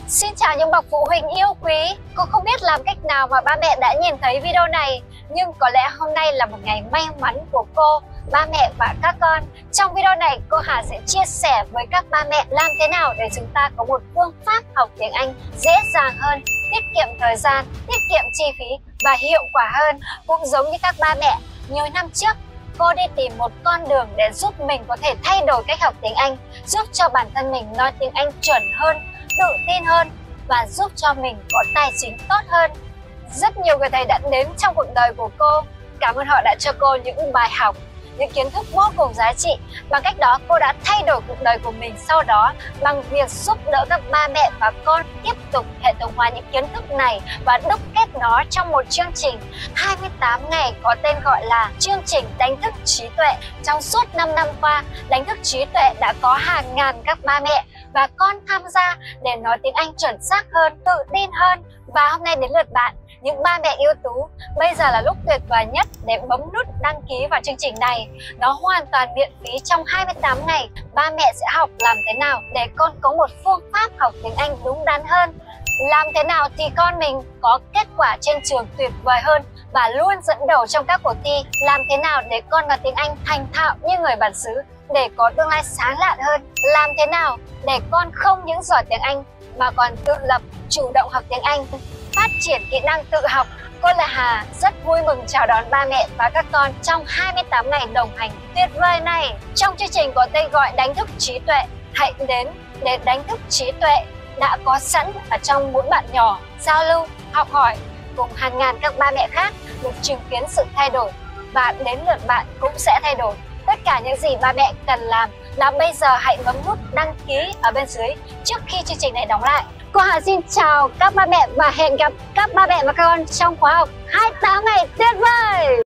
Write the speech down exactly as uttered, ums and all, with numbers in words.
Xin chào những bậc phụ huynh yêu quý. Cô không biết làm cách nào mà ba mẹ đã nhìn thấy video này, nhưng có lẽ hôm nay là một ngày may mắn của cô, ba mẹ và các con. Trong video này, cô Hà sẽ chia sẻ với các ba mẹ làm thế nào để chúng ta có một phương pháp học tiếng Anh dễ dàng hơn, tiết kiệm thời gian, tiết kiệm chi phí và hiệu quả hơn. Cũng giống như các ba mẹ, nhiều năm trước, cô đi tìm một con đường để giúp mình có thể thay đổi cách học tiếng Anh, giúp cho bản thân mình nói tiếng Anh chuẩn hơn, tự tin hơn và giúp cho mình có tài chính tốt hơn. Rất nhiều người thầy đã đến trong cuộc đời của cô. Cảm ơn họ đã cho cô những bài học, những kiến thức vô cùng giá trị. Bằng cách đó, cô đã thay đổi cuộc đời của mình sau đó bằng việc giúp đỡ các ba mẹ và con tiếp tục hệ thống hóa những kiến thức này và đúc kết nó trong một chương trình hai mươi tám ngày có tên gọi là chương trình đánh thức trí tuệ. Trong suốt năm năm qua, đánh thức trí tuệ đã có hàng ngàn các ba mẹ và con tham gia để nói tiếng Anh chuẩn xác hơn, tự tin hơn. Và hôm nay đến lượt bạn, những ba mẹ ưu tú. Bây giờ là lúc tuyệt vời nhất để bấm nút đăng ký vào chương trình này. Nó hoàn toàn miễn phí trong hai mươi tám ngày. Ba mẹ sẽ học làm thế nào để con có một phương pháp học tiếng Anh đúng đắn hơn. Làm thế nào thì con mình có kết quả trên trường tuyệt vời hơn và luôn dẫn đầu trong các cuộc thi. Làm thế nào để con nói tiếng Anh thành thạo như người bản xứ, để có tương lai sáng lạn hơn. Làm thế nào để con không những giỏi tiếng Anh mà còn tự lập, chủ động học tiếng Anh, phát triển kỹ năng tự học. Cô là Hà, rất vui mừng chào đón ba mẹ và các con trong hai mươi tám ngày đồng hành tuyệt vời này. Trong chương trình có tên gọi đánh thức trí tuệ, hãy đến để đánh thức trí tuệ đã có sẵn ở trong mỗi bạn nhỏ, giao lưu, học hỏi cùng hàng ngàn các ba mẹ khác được chứng kiến sự thay đổi, và đến lượt bạn cũng sẽ thay đổi. Tất cả những gì ba mẹ cần làm là bây giờ hãy bấm nút đăng ký ở bên dưới trước khi chương trình này đóng lại. Cô Hà xin chào các ba mẹ và hẹn gặp các ba mẹ và các con trong khóa học hai mươi tám ngày tuyệt vời.